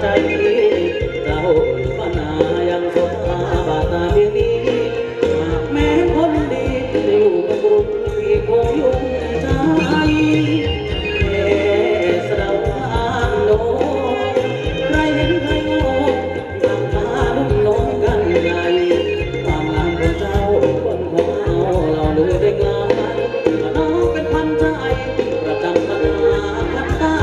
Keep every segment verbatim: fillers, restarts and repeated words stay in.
ใจเจ้าปนายังสบตาบาตาเพียงนี้หากแม้คนดีอยู่กับกรุงพี่คงยุ่งใจเอสระวางโลใครเห็นใครโง่ทำมาลุ่มหลงกันใหญ่ความงามของเจ้าคนของเราเราลือได้ไกลน้องเป็นพันใจประจำตาพันตา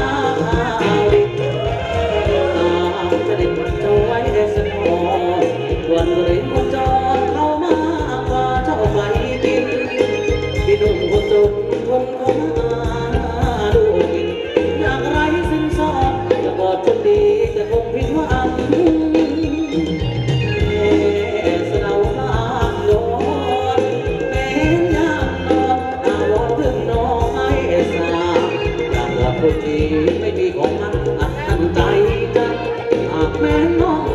จะได้เจ้าไว้ได้สักพอวันบริคนจรเข้ามากกว่าเจ้าไปกินพี่หนุ่มคนจนคนเข้ามาดูกินอยากไร้สิ้นสอดจะกอดคนดีแต่คงผิดหวังเอสนาวบ้านโดนเป็นยามนอนอาวรถึงน้องไอ้สาอยากกอดคนดีไม่มีของมันอัดอั้นใจจังหากแม้น้อง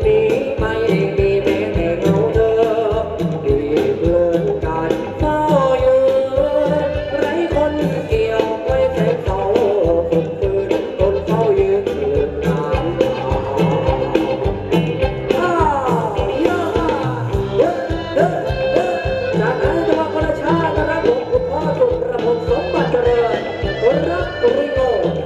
นี้ไม่มีแม้แต่เงาเธอที่เพื่อนกันเฝ้ายืนไร้คนเกี่ยวไว้แต่เขาสุดคืนคนเฝ้ายืนเลือนน้ำตาอ้าวย่าเด้อเด้อเด้อจากนั้นจะมาคนละชาตินะครับผมคุณพ่อสุรพงษ์สมบัติเจริญคนรักตุริโก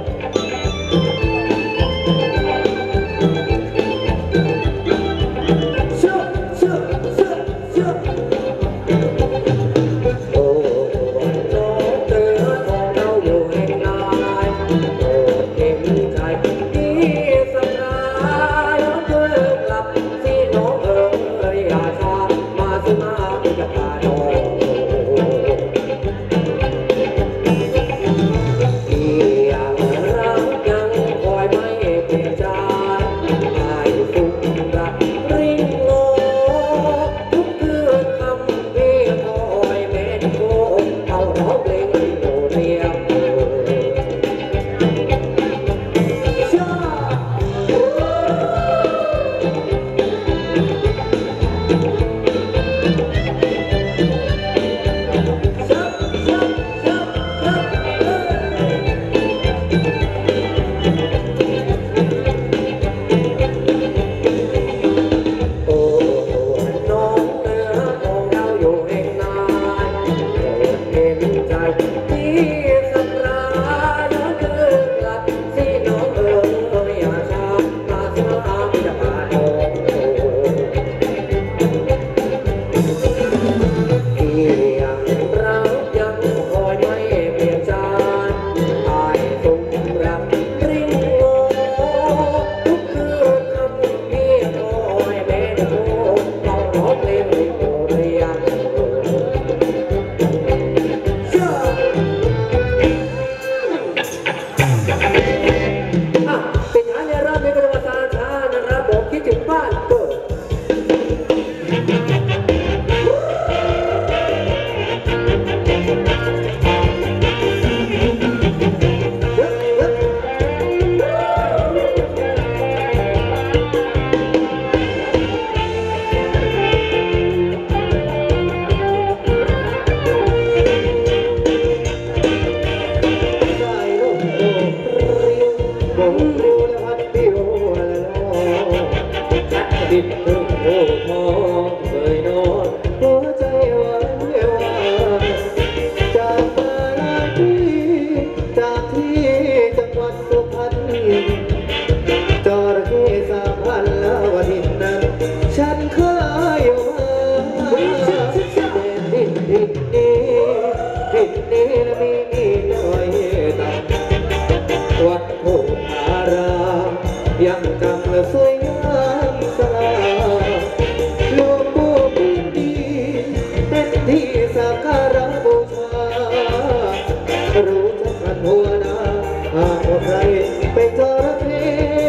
ดินเพิ่งโผล่มองเคยนอนหัวใจวันเววาจากมาลาที่จากที่จังหวัดสุพรรณจระเข้สามพันแล้วดินนั้นฉันเคยมาดินดินนี้ดินนี้นะมีน้อยต่ำวัดโพธารามยังจำและสวยงามสลาหลวงปู่บุญดีเป็นที่สักการะบูชารู้จักกันหัวหน้าหากว่าใครไปจระเข้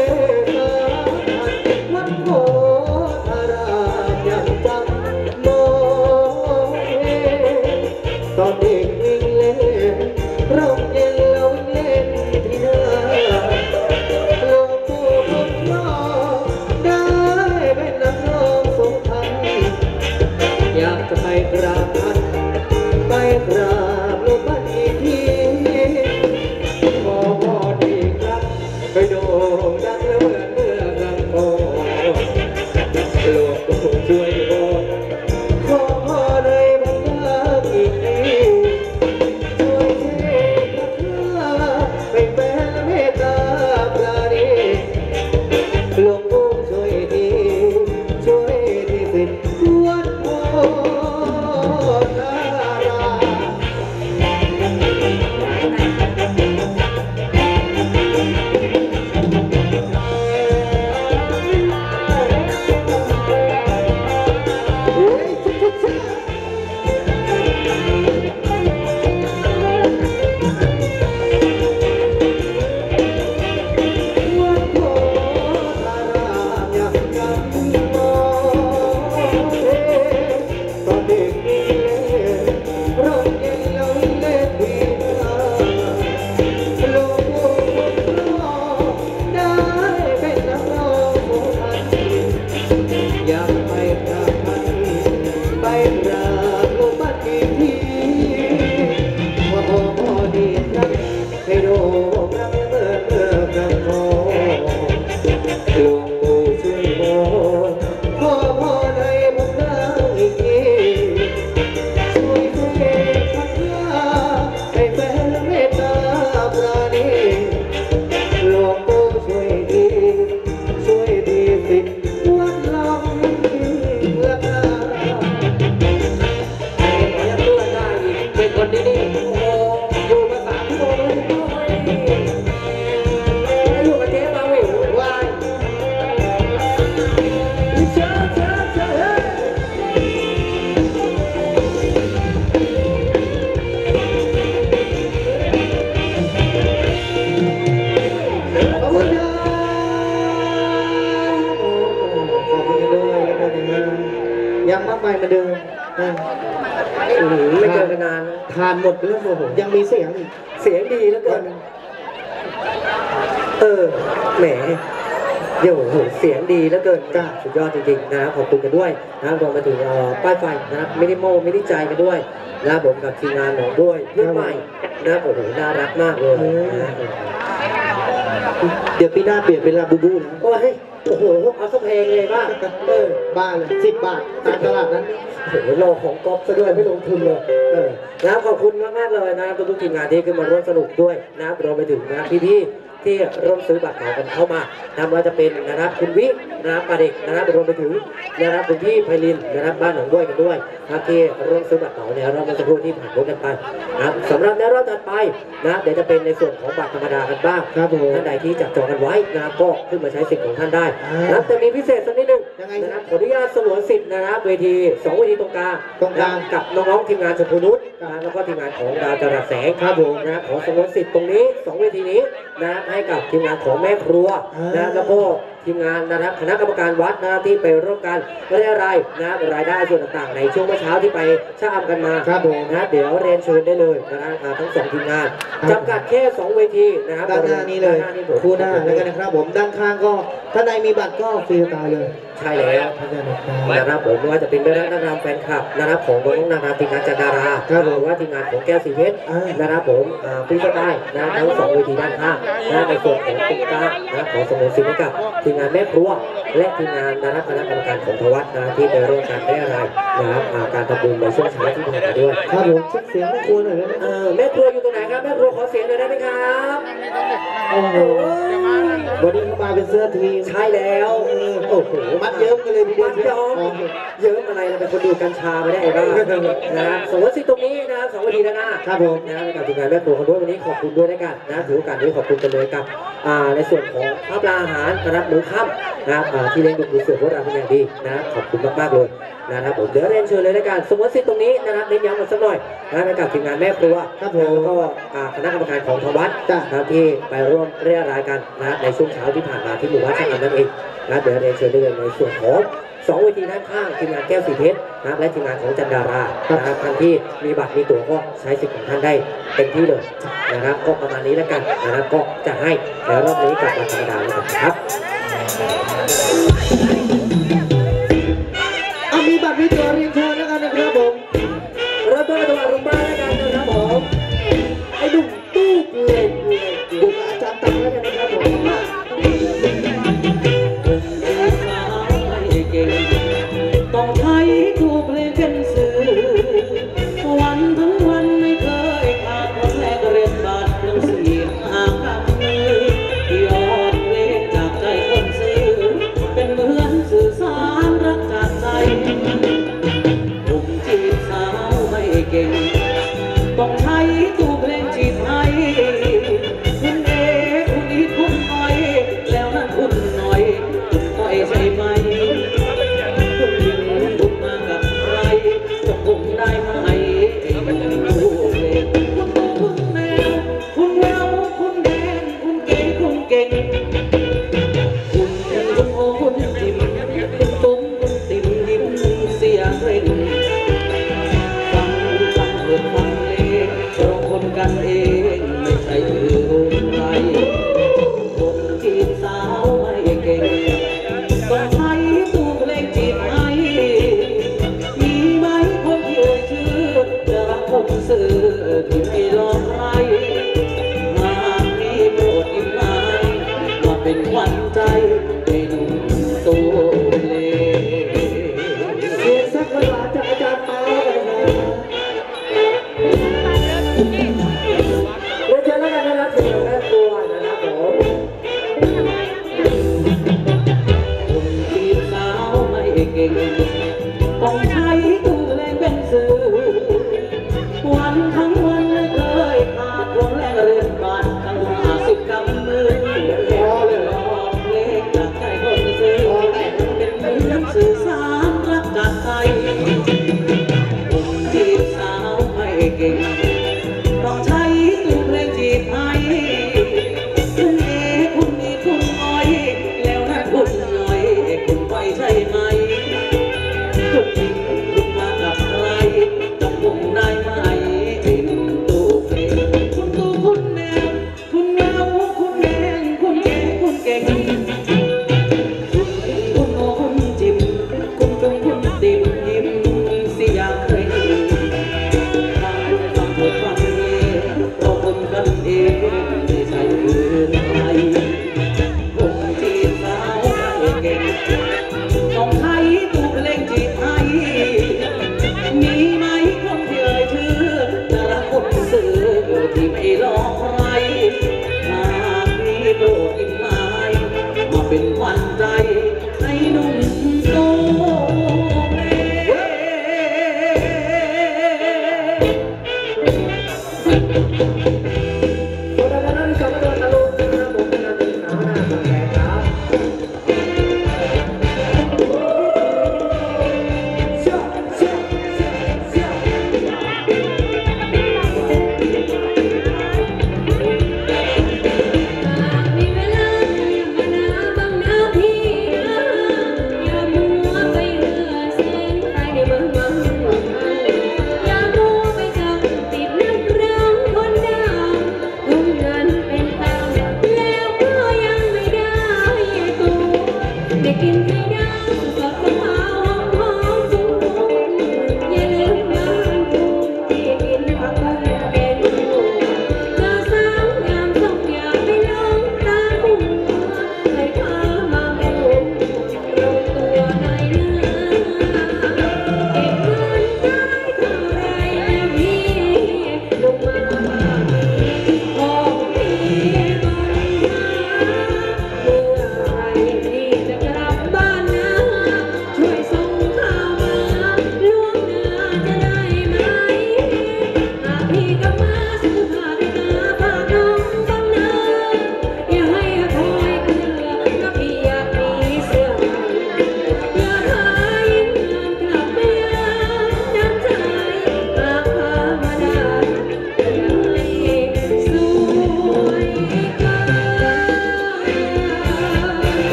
วัดโพธารามยังจำมองเห็นตอนเด็กวิ่งเล่นร่มเย็นแล้วเล่นที่หน้าอยากจะไปกราบท่านไปกราบหลวงพ่ออีกทีขอพรดีครับไปโด่งดังแล้วเหมือนเมื่อครั้งก่อนหลวงปู่ช่วยบอกขอพรในบรรดาอีกทีช่วยเทพระให้แฟนเมตตาปราณีหลวงปู่ช่วยทีช่วยทีสิทธิ์วัดโพธารามอยากไปกราบมันไปกราบลงมากี่ทีว่าพอพอดีนักให้โดนรักเมื่อเมื่อกับพอหลวงปู่ช่วยบอกพ่อพ่อในบุญนาอีกทีช่วยช่วยทักยาให้แฟนเมตตาปราณีหลวงปู่ช่วยดีช่วยดีสิวัดลำละนาไอ้ขอยักตัวได้อีกเป็นคนดีๆโอ้โหอยู่มาสามชั่วโมงเลยอยู่กับเจ๊มาวิ่งวายเจ้าเจ้าเจ้าเฮ้ยขอบคุณครับขอบคุณด้วยแล้วกันนะยังมากมายเหมือนเดิมนะอืมไม่เจอกันนานทานหมดไปแล้วโอ้โหยังมีเสียงอีกเสียงดีแล้วเกินเออแหมเดี๋ยวโอ้โหเสียงดีแล้วเกินจ้าสุดยอดจริงๆนะครับขอบคุณกันด้วยนะครับรวมไปถึงเอ่อป้ายไฟนะครับไม่ได้โม้ไม่ได้ใจกันด้วยนะครับผมกับทีมงานหนองด้วยเพื่อนใหม่นะครับโอ้โหน่ารักมากเลยนะเดี๋ยวปีหน้าเปลี่ยนเป็นลาบูบูนะโอ้ยโอ้โหเอาสักเพลงเลยป่ะเออบ้าเลยสิบบาทตามตลาดนั้นโอ้โหรอของก๊อฟซะด้วยไม่ลงทุนเลยเออนะครับขอบคุณมากๆเลยนะครับทุกๆทีมงานที่ขึ้นมาร่วมสนุกด้วยนะครับรวมไปถึงนะครับพี่ๆที่ร่วมซื้อบัตรเหมากันเข้ามานะครับว่าจะเป็นนะครับคุณวินะครับปาเด็กนะครับรวมไปถึงนะครับคุณพี่ไพลินนะครับบ้านหนองบ้วยกันด้วยนะครับที่ร่วมซื้อบัตรเหมาในรอบเมื่อสักครู่ที่ผ่านพ้นกันไปนะครับสำหรับในรอบถัดไปนะครับเดี๋ยวจะเป็นในส่วนของบัตรธรรมดากันบ้างครับผมท่านใดที่จับจองกันไว้นะครับก็ขึ้นมาใช้สิทธิ์ของท่านได้อ่านนะครับจะมีพิเศษสักนิดนึงยังไงนะครับขออนุญาตสงวนสิทธิ์นะครับเวทีสองเวทีตรงกลางตรงกลางกับน้องๆทีมงานชมพูนุชนะครับแล้วก็ทีมงานของดาวจรัสแสงครับผมนะครับขอสงวนสิทธิ์ตรงนี้สองเวทีนี้นะครับให้กับทีมงานของแม่ครัวอ่านนะครับแล้วก็ทีมงานนะครับคณะกรรมการวัดนะครับที่ไปร่วมกันเรียรายนะครับรายได้ส่วนต่างๆ ในช่วงเมื่อเช้าที่ไปชะอำกันมาครับผมนะเดี๋ยวเรียนเชิญได้เลยนะครับอ่าทั้งสองทีมงานครับจำกัดแค่สองเวทีนะครับด้านหน้านี้เลยด้านหน้านี้ผมคู่หน้าแล้วกันนะครับผมด้านข้างก็ถ้าใดมีบัตรก็ฟรีสไตล์เลยใช่แล้วท่านนะครับนะครับผมไม่ว่าจะเป็นแม่นางรำแฟนคลับนะครับของน้องนางรำทีมงานจันดาราครับผมหรือว่าทีมงานของแก้วสีเพชรอ่านนะครับผมอ่าพี่ก็ได้นะทั้งสองเวทีด้านข้างนะในส่วนของตุ๊กตานะขอสงวนสิทธิ์ให้กับทีมงานแม่ครัวและทีมงานนะครับคณะกรรมการของทวัฒน์นะที่ไปร่วมการได้อะไรนะครับอ่าการทำบุญในช่วงเช้าที่ผ่านมาด้วยครับผมเช็คเสียงไม่ควรหน่อยได้ไหมเออแม่ครัวอยู่ตรงไหนครับแม่ครัวขอเสียงหน่อยได้ไหมครับโอ้โหวันนี้เขามาเป็นเสื้อทีมใช่แล้วโอ้โหมัดเยิ้มกันเลยทีเดียวมัดย้อมอ๋อเยอะอะไรเราเป็นคนดูกัญชาไม่ได้ไอ้บ้านะครับสมมติสิตรงนี้นะครับสองวันทีด้านหน้าครับผมนะครับในการทีมงานแม่ครัวคนด้วยวันนี้ขอบคุณด้วยนะกันนะถือโอกาสนี้ขอบคุณกันเลยกับอ่าในส่วนของข้าวปลาอาหารนะครับหมูค่ำนะครับอ่าที่เลี้ยงดูดูเสือพวกเราเป็นอย่างดีนะครับขอบคุณมากๆเลยนะครับผมเดี๋ยวเรียนเชิญเลยนะกันสมมติสิตรงนี้นะครับเน้นย้ำกันสักหน่อยนะในกับทีมงานแม่ครัวครับผมแล้วก็อ่าคณะกรรมการของทางวัดจ้ะนะครับที่ไปร่วมเรียรายกันนะในช่วงเช้าที่ผ่านมาที่หมู่บ้านช่างอันนั่นเองนะเดี๋ยวเรียนเชิญได้เลยในส่วนของสองเวทีด้านข้างทีมงานแก้วสีเพชรนะครับและทีมงานของจันดารานะครับท่านที่มีบัตรมีตั๋วก็ใช้สิทธิ์ของท่านได้เต็มที่เลยนะครับก็ประมาณนี้แล้วกันนะครับก็จะให้แล้วรอบนี้กับบัตรธรรมดาแล้วกันครับเอามีบัตรมีตัวเรียนเชิญแล้วกันนะครับผมเริ่มต้นกันตัวรุ่งบ้านแล้วกันนะครับผมไอ้ดุ่มตู้เกลือเกลือเกลือบุกอาจารย์ตังแล้วกันนะครับผมต้องใช้ถูกเลยเป็นสื่อวันทั้งวันไม่เคยขาดวันแรกเรียนบาทเรื่องเสียงหากำมือยอดเพลงจากใจคนซื้อเป็นเหมือนสื่อสารรักจากใจผมจีบสาวไม่เก่งต้องใช้ถูกเพลงจีบให้คุณเอคุณอีทคุณอ้อยแล้วนั่นคุณหน่อยคุณอ้อยใช่ไหมคุณหญิงคุณมากับใครจะผมได้ไหมไอ้หนุ่มผู้เพลงคุณโตคุณแมวคุณแววคุณแดงคุณเก่งคุณเก่งคุณคุณโอคุณจิมคุณตุ้มเก่งต้องใช้ตู้แรงเป็นสื่อวันทั้งวันไม่เคยขาดคนแรงเรียนบาทตั้งห้าสิบกำมือพอเลยร้องเพลงจากใจคนซื้อเป็นเหมือนสื่อสารรักจากใจผมจีบสาวไม่เก่งต้องใช้ตู้เพลงจีบให้คุณเอคุณมีคุณอ้อยแล้วนะคุณหน่อยคุณไปใช่ไหมคุณจริงคุณมากับใครจับผมได้ไหมเป็นตู้เพลงคุณตู้คุณแนวคุณเงาคุณแดงคุณแก่คุณเก่งคุณโง่คุณจิ้มคุณจงคุณติ่มยิ้มสิอยากเคยทางฟังเพล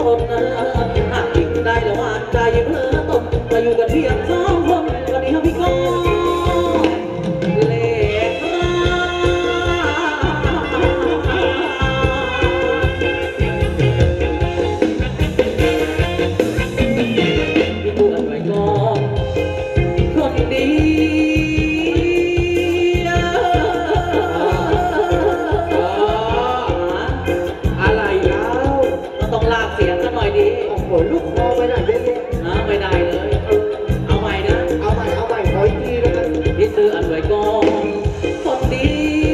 คนหากยิ่งได้ละวานใจเพลอตนมาอยู่กันเพียงสองคนวันนี้พี่ก็เล่ลูกคอไปไหนเยอะแยะนะไม่ได้เลย เอาใหม่นะเอาใหม่เอาใหม่ขออีกทีแล้วกันพี่ซื้ออันไว้ก่อนคนดี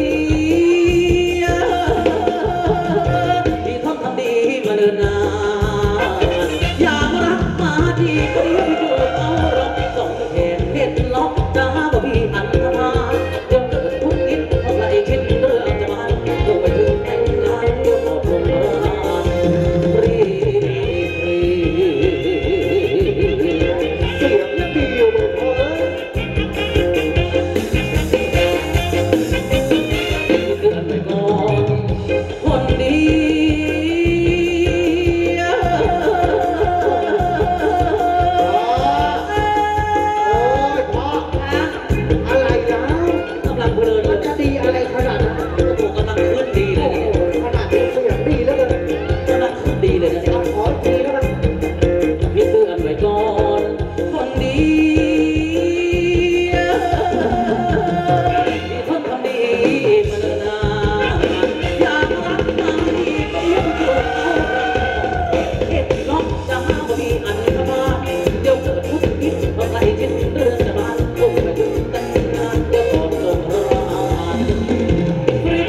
ที่ทำทำดีมาเดินนานอยากรักมาที่ก็ดีพี่ดูเอารบส่งแขนเห็ดล็อกจ้าบ่พี่อันธพาลเดี๋ยวเกิดทุกนิดเพราะไรคิดเรื่องจะมาลงไปถึงแต่งงานเดี๋ยวออกลงมารีเสียงยังดีอยู่เลยพ่อเอ้ยคืออันไว้ก่อนคนดีโอ้ยพ่ออะไรแล้วกำลังเพลินเลมันยจะดีอะไรขนาดนั้นโอ้โหกำลังขึ้นดีเลโอ้ยโหเนี่ยขนาดนี้เสียงดีแล้วเลยกำลังขึ้นดีเลยนะเนี่ยขออีกทีแล้วกันพี่ซื้ออันไว้ก่อนคนดีที่ทนทำดีมาเนิ่นนานอยากรักมาดีก็ยังเกิดเอาเห็ดล็อกจะหาบ่มีอันธพาลเดี๋ยวเกิดทุกข์คิดเพราะใครคิดเรื่องจะบานคงไปถึงแต่งงานเดี๋ยวก่อนลงร้านฟรี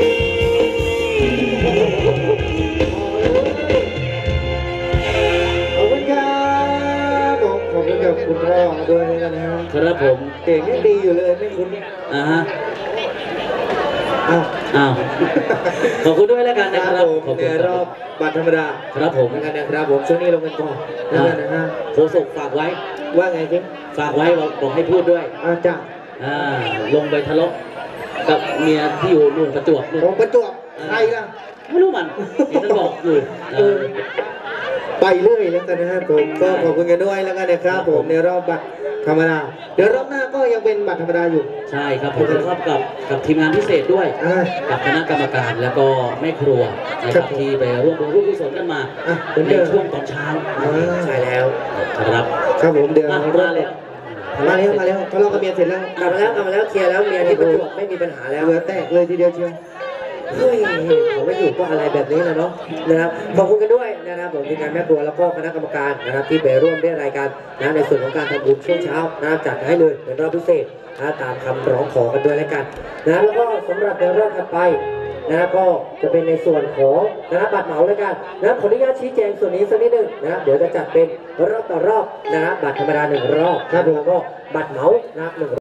ขอบคุณครับผมขอบคุณกับคุณพ่อด้วยนะครับครับผมเก่งยังดีอยู่เลยไม่คุ้นอ่าฮะอ้าวอ้าว ขอบคุณด้วยแล้วกันคนะครัรับบ ผมขอบคุในณรอบบัตรธรรมดาครับผมเหมือนกันนะครับผมช่วงนี้ลงกันก่อนแล้วกันนะฮะโฆษกฝากไว้ว่าไงจิ๊บฝากไว้บอกบอกให้พูดด้วยอาจ้ะอ่า ลงไปทะเลาะกับเมียที่อยู่นู่นประจวบนู่นลงประจวบใครล่ะไม่รู้มันเห็นมันบอกอยู่เออไปเรื่อยแล้วกันนะฮะผมก็ขอบคุณกันด้วยแล้วกันนะครับผมในรอบบัตรธรรมดาเดี๋ยวรอบหน้าก็ยังเป็นบัตรธรรมดาอยู่ใช่ครับผมชอบกับกับทีมงานพิเศษด้วยอ่ากับคณะกรรมการแล้วก็แม่ครัวนะคครัรับบ ที่ไปร่วมบุญร่วมกุศลกันมาอ่ะเหมือนในเดิมช่วงตอนเช้าอ่าใช่แล้วครับครับผมเดี๋ยวอ่ะรมาอบแล้วมาแล้วมาแล้วทะเลาะกับเมียเสร็จแล้วกลับมาแล้วกลับมาแล้วเคลียร์แล้วเมียที่ประจวบไม่มีปัญหาแล้วเหลือแตกเลยทีเดียวเชียวเฮ้ยเขาไม่อยู่ก็อะไรแบบนี้นะเนาะนะครับขอบคุณกันด้วยนะครับผมทีมงานแม่ครัวแล้วก็คณะกรรมการนะครับที่ไปร่วมด้วยรายการนะในส่วนของการทำบุญช่วงเช้านะครับจัดให้เลยเป็นรอบพิเศษนะตามคำร้องขอกันด้วยแล้วกันนะแล้วก็สำหรับในรอบถัดไปนะก็จะเป็นในส่วนของนะบัตรเหมาแล้วกันนะขออนุญาตชี้แจงส่วนนี้สักนิดหนึงนะเดี๋ยวจะจัดเป็นรอบต่อรอบนะบัตรธรรมดาหนึ่งรอบนะแล้วก็บัตรเหมานะหนึ่ง